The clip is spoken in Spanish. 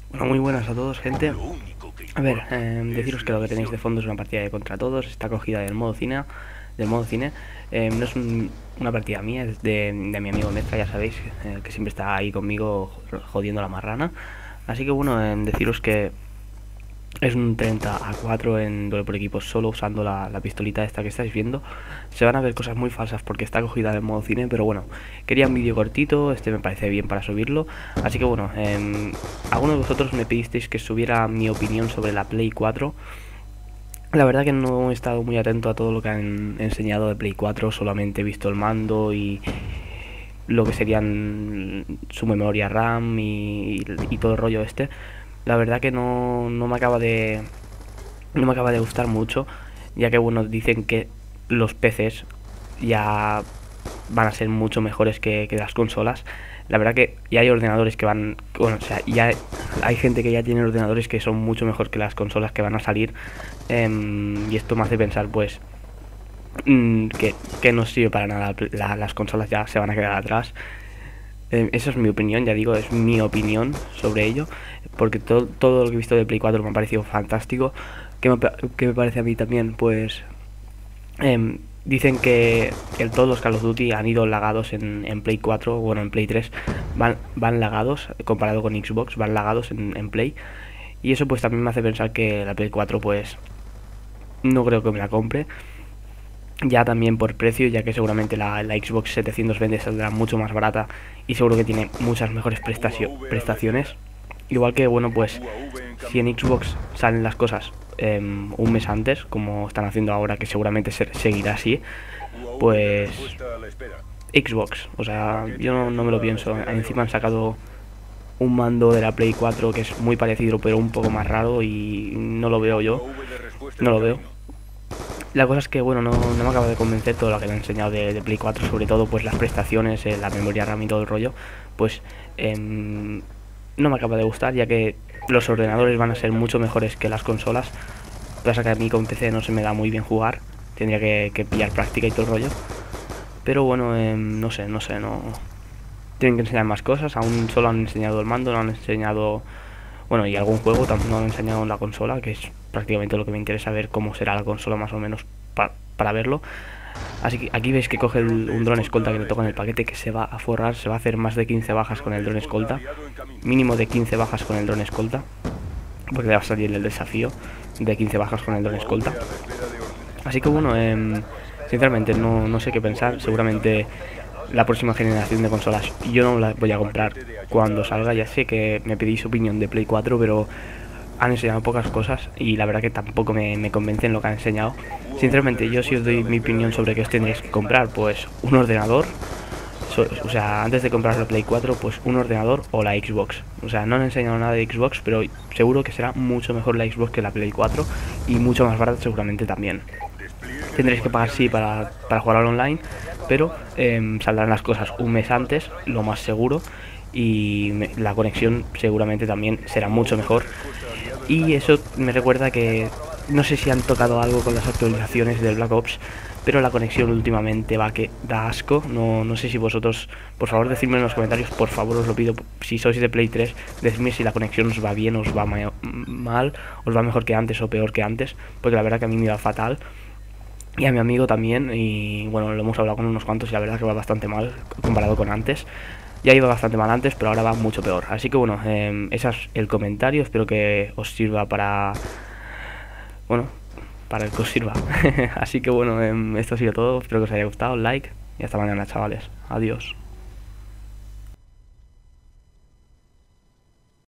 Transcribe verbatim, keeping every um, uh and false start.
Bueno, muy buenas a todos, gente. A ver, eh, deciros que lo que tenéis de fondo es una partida de contra todos. Está cogida del modo cine. Del modo cine. Eh, no es un- una partida mía, es de, de mi amigo Mezcla, ya sabéis, eh, que siempre está ahí conmigo jodiendo la marrana. Así que bueno, eh, deciros que es un treinta a cuatro en duelo por equipos, solo usando la, la pistolita esta que estáis viendo. Se van a ver cosas muy falsas porque está cogida en modo cine, pero bueno, quería un vídeo cortito, este me parece bien para subirlo. Así que bueno, eh, algunos de vosotros me pedisteis que subiera mi opinión sobre la Play cuatro. La verdad que no he estado muy atento a todo lo que han enseñado de Play cuatro, solamente he visto el mando y lo que serían su memoria RAM y, y todo el rollo este. La verdad que no, no me acaba de no me acaba de gustar mucho, ya que bueno, dicen que los P Cs ya van a ser mucho mejores que, que las consolas. La verdad que ya hay ordenadores que van, bueno, o sea, ya hay gente que ya tiene ordenadores que son mucho mejor que las consolas que van a salir. Eh, y esto me hace pensar, pues, mmm, que, que no sirve para nada. La, las consolas ya se van a quedar atrás. Eh, esa es mi opinión, ya digo, es mi opinión sobre ello, porque todo, todo lo que he visto de Play cuatro me ha parecido fantástico. ¿Qué me, qué me parece a mí también? Pues eh, dicen que el, todos los Call of Duty han ido lagados en, en Play cuatro, bueno, en Play tres, van, van lagados, comparado con Xbox, van lagados en, en Play. Y eso pues también me hace pensar que la Play cuatro pues no creo que me la compre. Ya también por precio, ya que seguramente la, la Xbox setecientos veinte saldrá mucho más barata y seguro que tiene muchas mejores prestaciones. Igual que, bueno, pues si en Xbox salen las cosas eh, un mes antes, como están haciendo ahora, que seguramente se, seguirá así, pues Xbox, o sea, yo no, no me lo pienso. Encima han sacado un mando de la Play cuatro que es muy parecido pero un poco más raro y no lo veo yo, no lo veo. La cosa es que, bueno, no, no me acaba de convencer todo lo que me han enseñado de, de Play cuatro, sobre todo pues las prestaciones, eh, la memoria RAM y todo el rollo, pues eh, no me acaba de gustar, ya que los ordenadores van a ser mucho mejores que las consolas. Pasa que a mí con P C no se me da muy bien jugar, tendría que, que pillar práctica y todo el rollo. Pero bueno, eh, no sé, no sé, no... Tienen que enseñar más cosas, aún solo han enseñado el mando, no han enseñado... Bueno, y algún juego también no han enseñado en la consola, que es prácticamente lo que me interesa ver cómo será la consola más o menos pa para verlo. Así que aquí veis que coge el, un dron escolta que le toca en el paquete, que se va a forrar, se va a hacer más de quince bajas con el dron escolta. Mínimo de quince bajas con el dron escolta, porque le va a salir el desafío de quince bajas con el dron escolta. Así que bueno, eh, sinceramente no, no sé qué pensar. Seguramente la próxima generación de consolas yo no la voy a comprar cuando salga. Ya sé que me pedís opinión de Play cuatro, pero han enseñado pocas cosas y la verdad que tampoco me, me convencen lo que han enseñado. Sinceramente, yo si os doy mi opinión sobre qué os tendréis que comprar, pues un ordenador, so, o sea, antes de comprar la Play cuatro, pues un ordenador o la Xbox. O sea, no han enseñado nada de Xbox, pero seguro que será mucho mejor la Xbox que la Play cuatro y mucho más barata seguramente también. Tendréis que pagar sí para, para jugar al online, pero eh, saldrán las cosas un mes antes, lo más seguro, y me, la conexión seguramente también será mucho mejor. Y eso me recuerda que no sé si han tocado algo con las actualizaciones del Black Ops, pero la conexión últimamente va que da asco. No, no sé si vosotros, por favor, decidme en los comentarios, por favor, os lo pido, si sois de Play tres, decidme si la conexión os va bien, os va mal, os va mejor que antes o peor que antes, porque la verdad que a mí me va fatal. Y a mi amigo también, y bueno, lo hemos hablado con unos cuantos y la verdad que va bastante mal comparado con antes. Ya iba bastante mal antes, pero ahora va mucho peor. Así que bueno, eh, ese es el comentario, espero que os sirva para... Bueno, para que os sirva. Así que bueno, eh, esto ha sido todo, espero que os haya gustado, like y hasta mañana, chavales. Adiós.